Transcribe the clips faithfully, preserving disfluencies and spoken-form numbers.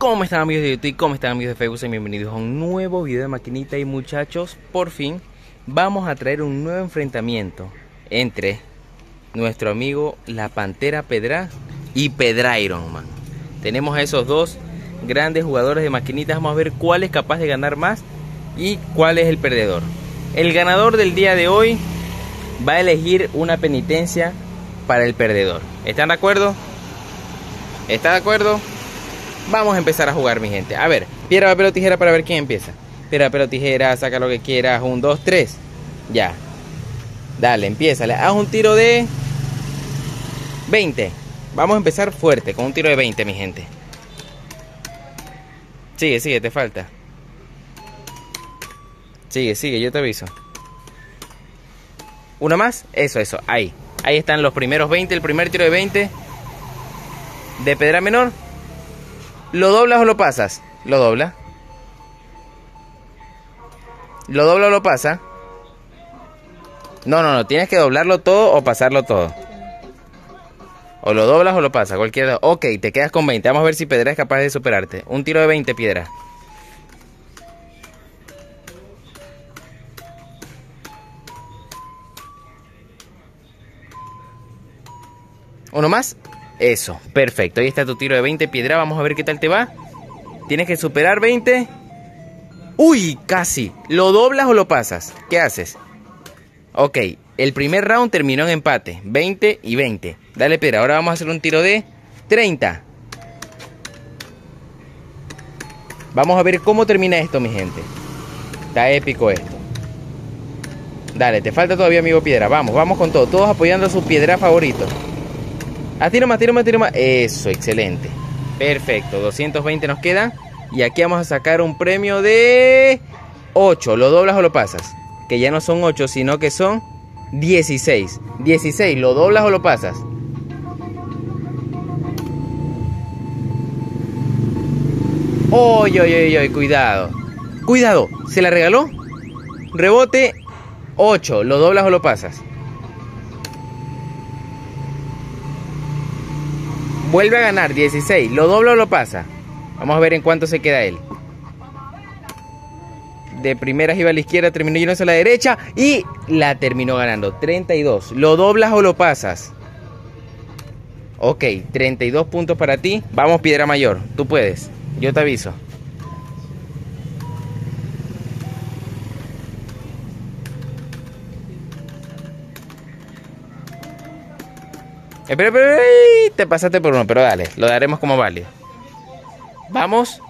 ¿Cómo están, amigos de YouTube? ¿Cómo están, amigos de Facebook? Bienvenidos a un nuevo video de maquinita. Y muchachos, por fin vamos a traer un nuevo enfrentamiento entre nuestro amigo la Pantera Pedra y Pedrairon, man. Tenemos a esos dos grandes jugadores de maquinitas. Vamos a ver cuál es capaz de ganar más y cuál es el perdedor. El ganador del día de hoy va a elegir una penitencia para el perdedor. ¿Están de acuerdo? ¿Está de acuerdo? Vamos a empezar a jugar, mi gente. A ver, piedra, papel o tijera para ver quién empieza. Piedra, papel o tijera, saca lo que quieras. Un, dos, tres. Ya. Dale, empieza. Haz un tiro de veinte. Vamos a empezar fuerte con un tiro de veinte, mi gente. Sigue, sigue, te falta. Sigue, sigue, yo te aviso. ¿Una más? Eso, eso, ahí. Ahí están los primeros veinte. El primer tiro de veinte de pedra menor. ¿Lo doblas o lo pasas? Lo dobla. ¿Lo dobla o lo pasa? No, no, no. Tienes que doblarlo todo o pasarlo todo. O lo doblas o lo pasas. Cualquiera. Ok, te quedas con veinte. Vamos a ver si Pedra es capaz de superarte. Un tiro de veinte, Piedra. ¿Uno más? Eso, perfecto. Ahí está tu tiro de veinte, Piedra. Vamos a ver qué tal te va. Tienes que superar veinte. ¡Uy! Casi. ¿Lo doblas o lo pasas? ¿Qué haces? Ok, el primer round terminó en empate. veinte y veinte. Dale, Piedra. Ahora vamos a hacer un tiro de treinta. Vamos a ver cómo termina esto, mi gente. Está épico esto. Dale, te falta todavía, amigo Piedra. Vamos, vamos con todo. Todos apoyando a su Piedra favorito. Ah, tiro más, tiro más, tiro más. Eso, excelente. Perfecto, doscientos veinte nos quedan. Y aquí vamos a sacar un premio de ocho. ¿Lo doblas o lo pasas? Que ya no son ocho, sino que son dieciséis. dieciséis, ¿lo doblas o lo pasas? ¡Oy, oy, oy, oy! Cuidado. Cuidado, ¿se la regaló? Rebote ocho. ¿Lo doblas o lo pasas? Vuelve a ganar, dieciséis. ¿Lo dobla o lo pasa? Vamos a ver en cuánto se queda él. De primeras iba a la izquierda, terminó yéndose a la derecha y la terminó ganando. treinta y dos. ¿Lo doblas o lo pasas? Ok, treinta y dos puntos para ti. Vamos, Piedra Mayor, tú puedes. Yo te aviso. Espera, espera, espera, te pasaste por uno, pero dale, lo daremos como válido. Vamos.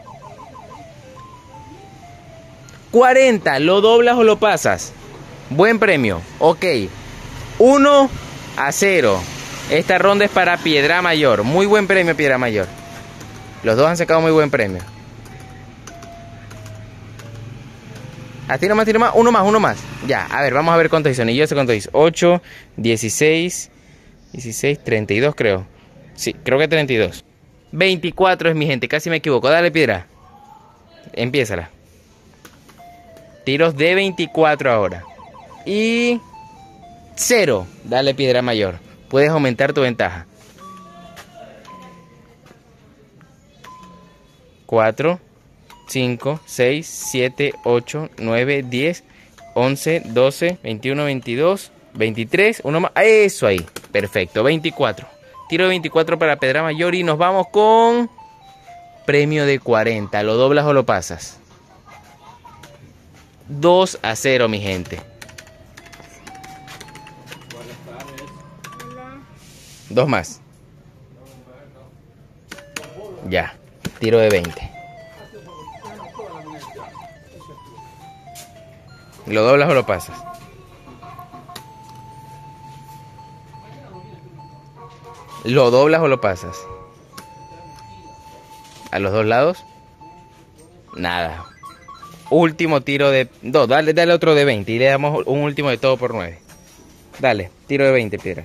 cuarenta, ¿lo doblas o lo pasas? Buen premio, ok. uno a cero. Esta ronda es para Piedra Mayor. Muy buen premio, Piedra Mayor. Los dos han sacado muy buen premio. Ah, tiro más, tiro más, uno más, uno más. Ya, a ver, vamos a ver cuántos hizo. Y yo sé cuántos hizo. ocho, dieciséis, dieciséis, treinta y dos creo. Sí, creo que treinta y dos. veinticuatro es, mi gente, casi me equivoco. Dale, Piedra. Empiézala. Tiros de veinticuatro ahora. Y cero. Dale, Piedra Mayor. Puedes aumentar tu ventaja. cuatro, cinco, seis, siete, ocho, nueve, diez, once, doce, veintiuno, veintidós, veintitrés. Uno más. Eso ahí. Perfecto. veinticuatro. Tiro de veinticuatro para Pedra Mayor y nos vamos con premio de cuarenta. ¿Lo doblas o lo pasas? dos a cero, mi gente. Dos más. Ya. Tiro de veinte. ¿Lo doblas o lo pasas? ¿Lo doblas o lo pasas? ¿A los dos lados? Nada. Último tiro de... No, dale, dale otro de veinte y le damos un último de todo por nueve. Dale, tiro de veinte, Piedra.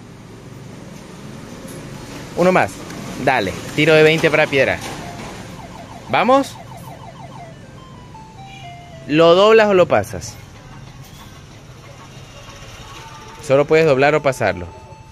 Uno más. Dale, tiro de veinte para Piedra. ¿Vamos? ¿Lo doblas o lo pasas? Solo puedes doblar o pasarlo.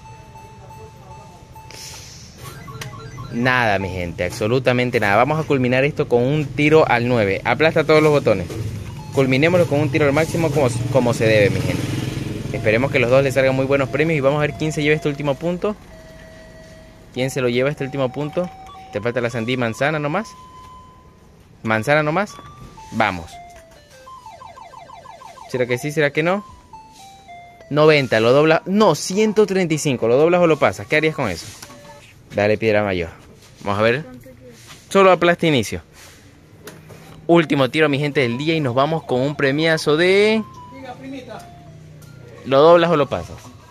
Nada, mi gente, absolutamente nada. Vamos a culminar esto con un tiro al nueve. Aplasta todos los botones. Culminémoslo con un tiro al máximo como, como se debe, mi gente. Esperemos que los dos les salgan muy buenos premios. Y vamos a ver quién se lleva este último punto. ¿Quién se lo lleva este último punto? Te falta la sandía y manzana nomás. Manzana nomás. Vamos. ¿Será que sí? ¿Será que no? noventa, lo doblas. No, ciento treinta y cinco. ¿Lo doblas o lo pasas? ¿Qué harías con eso? Dale, piedra mayor. Vamos a ver. Solo aplasta inicio. Último tiro, mi gente, del día. Y nos vamos con un premiazo de... ¿Lo doblas o lo pasas?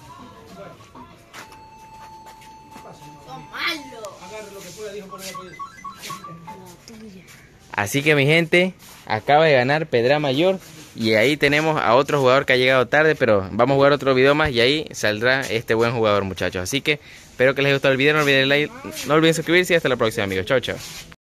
Así que, mi gente, acaba de ganar Pedra Mayor. Y ahí tenemos a otro jugador que ha llegado tarde, pero vamos a jugar otro video más y ahí saldrá este buen jugador, muchachos. Así que espero que les haya gustado el video, no olviden like, no olviden suscribirse y hasta la próxima, amigos. Chao, chao.